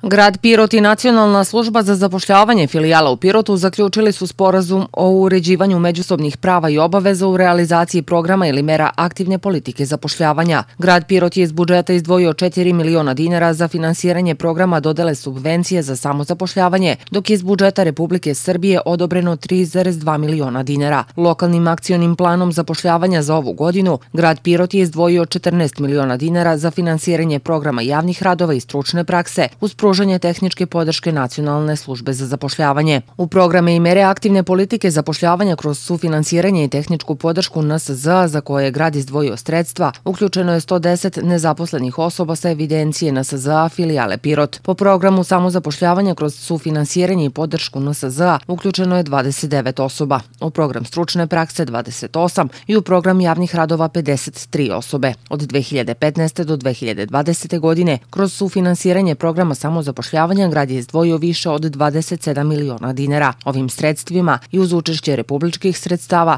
Grad Pirot i Nacionalna služba za zapošljavanje filijala u Pirotu zaključili su sporazum o uređivanju međusobnih prava i obaveza u realizaciji programa ili mera aktivne politike zapošljavanja. Grad Pirot je iz budžeta izdvojio 4 miliona dinara za finansiranje programa dodele subvencije za samozapošljavanje, dok je iz budžeta Republike Srbije odobreno 3,2 miliona dinara. Lokalnim akcionim planom zapošljavanja za ovu godinu, grad Pirot je izdvojio 14 miliona dinara za finansiranje programa javnih radova i stručne prakse uz pružanje tehničke podrške Nacionalne službe za zapošljavanje. U programe i mere aktivne politike zapošljavanja kroz sufinansiranje i tehničku podršku NSZ za koje je grad izdvojio sredstva, uključeno je 110 nezaposlenih osoba sa evidencije NSZ filijale Pirot. Po programu samozapošljavanja kroz sufinansiranje i podršku NSZ uključeno je 29 osoba, u program stručne prakse 28 i u program javnih radova 53 osobe. Od 2015. do 2020. godine kroz sufinansiranje programa samozapošljavanja grad je izdvojio više od 27 miliona dinara. Ovim sredstvima i uz učešće republičkih sredstava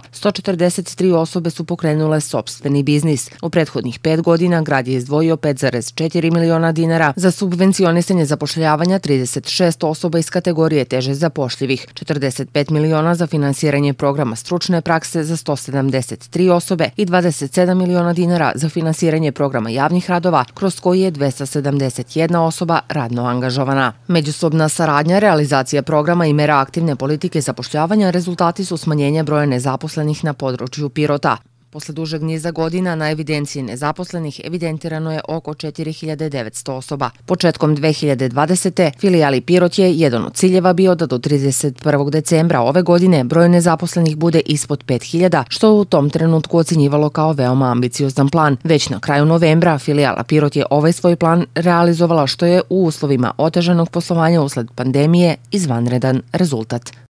143 osobe su pokrenule sopstveni biznis. U prethodnih 5 godina grad je izdvojio 5,4 miliona dinara za subvencionisanje zapošljavanja 36 osoba iz kategorije teže zapošljivih, 45 miliona za finansiranje programa stručne prakse za 173 osobe i 27 miliona dinara za finansiranje programa javnih radova kroz koji je 271 osoba radno angažovana. Međusobna saradnja, realizacija programa i mera aktivne politike zapošljavanja rezultati su smanjenja broja nezaposlenih na području Pirota. Posle dužeg niza godina na evidenciji nezaposlenih evidentirano je oko 4900 osoba. Početkom 2020. filijali Pirot je jedan od ciljeva bio da do 31. decembra ove godine broj nezaposlenih bude ispod 5000, što u tom trenutku ocenjivalo kao veoma ambiciozan plan. Već na kraju novembra filijala Pirot je ovaj svoj plan realizovala, što je u uslovima otežanog poslovanja usled pandemije izvanredan rezultat.